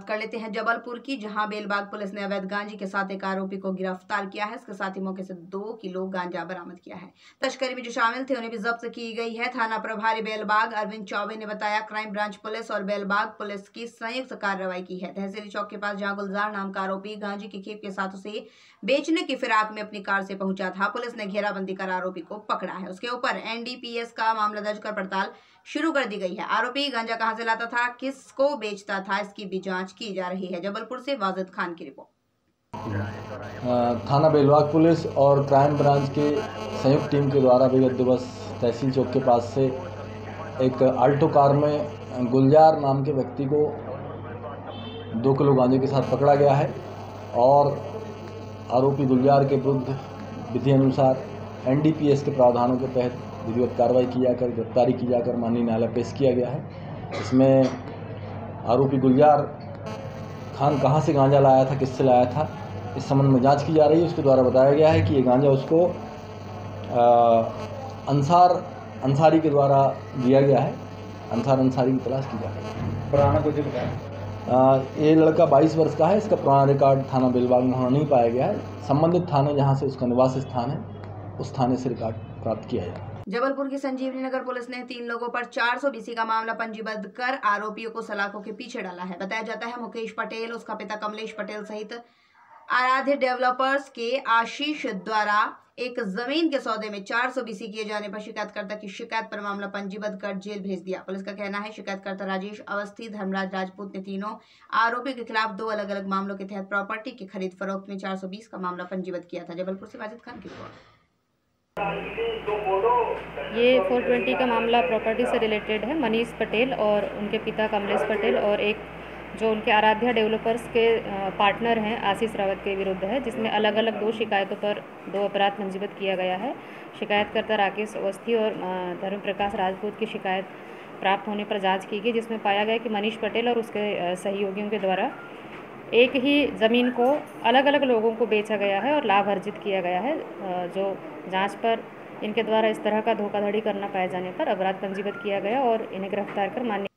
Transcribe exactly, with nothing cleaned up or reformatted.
कर लेते हैं जबलपुर की, जहां बेलबाग पुलिस ने अवैध गांजे के साथ एक आरोपी को गिरफ्तार किया है। इसके साथ ही मौके से दो किलो गांजा बरामद किया है। तस्करी में जो शामिल थे उन्हें भी जब्त की गई है। थाना प्रभारी बेलबाग अरविंद चौबे ने बताया, क्राइम ब्रांच पुलिस और बेलबाग पुलिस की संयुक्त कार्रवाई की है। तहसीली चौक के पास जहां गुलजार नाम का आरोपी गांजे की खेप के साथ उसे बेचने की फिराक में अपनी कार से पहुंचा था, पुलिस ने घेराबंदी कर आरोपी को पकड़ा है। उसके ऊपर एन डी पी एस का मामला दर्ज कर पड़ताल शुरू कर दी गई है। आरोपी गांजा कहां से लाता था, किसको बेचता था, इसकी भी जांच की जा रही है। जबलपुर से वाजिद खान की रिपोर्ट। थाना बेलबाग पुलिस और क्राइम ब्रांच के संयुक्त टीम के द्वारा विगत दिवस तहसील चौक के पास से एक आल्टो कार में गुलजार नाम के व्यक्ति को दो किलो गांजे के साथ पकड़ा गया है और आरोपी गुलजार के विरुद्ध विधि अनुसार एन डी पी एस के प्रावधानों के तहत विधिवत कार्रवाई की जाकर गिरफ्तारी की जाकर माननीय न्यायालय पेश किया गया है। इसमें आरोपी गुलजार खान कहां से गांजा लाया था, किससे लाया था, इस संबंध में जांच की जा रही है। उसके द्वारा बताया गया है कि ये गांजा उसको अंसार अंसारी के द्वारा दिया गया है। अंसार अंसारी की तलाश की जा रही है। पुराना कुछ बताया, ये लड़का बाईस वर्ष का है। इसका पुराना रिकॉर्ड थाना बेलबाग में होना नहीं पाया गया है। संबंधित थाने जहां से उसका निवास स्थान है उस थाने से रिकॉर्ड प्राप्त किया जाए। जबलपुर की संजीवनी नगर पुलिस ने तीन लोगों पर चार सौ बीसी का मामला पंजीबद्ध कर आरोपियों को सलाखों के पीछे डाला है। बताया जाता है मुकेश पटेल, उसका पिता कमलेश पटेल सहित आराध्य डेवलपर्स के आशीष द्वारा एक जमीन के सौदे में चार सौ बीसी किए जाने पर शिकायतकर्ता की शिकायत पर मामला पंजीबद्ध कर जेल भेज दिया। पुलिस का कहना है शिकायतकर्ता राजेश अवस्थी, धर्मराज राजपूत ने तीनों आरोपियों के खिलाफ दो अलग अलग मामलों के तहत प्रॉपर्टी की खरीद फरोख्त में चार सौ बीस का मामला पंजीबद्ध किया था। जबलपुर से वाजिद खान की रिपोर्ट। ये चार सौ बीस का मामला प्रॉपर्टी से रिलेटेड है। मनीष पटेल और उनके पिता कमलेश पटेल और एक जो उनके आराध्या डेवलपर्स के पार्टनर हैं आशीष रावत के विरुद्ध है, जिसमें अलग अलग दो शिकायतों पर दो अपराध पंजीबद्ध किया गया है। शिकायतकर्ता राकेश अवस्थी और धर्म प्रकाश राजपूत की शिकायत प्राप्त होने पर जांच की गई, जिसमें पाया गया कि मनीष पटेल और उसके सहयोगियों के द्वारा एक ही ज़मीन को अलग अलग लोगों को बेचा गया है और लाभ अर्जित किया गया है। जो जांच पर इनके द्वारा इस तरह का धोखाधड़ी करना पाए जाने पर अपराध पंजीबद्ध किया गया और इन्हें गिरफ्तार कर मान्य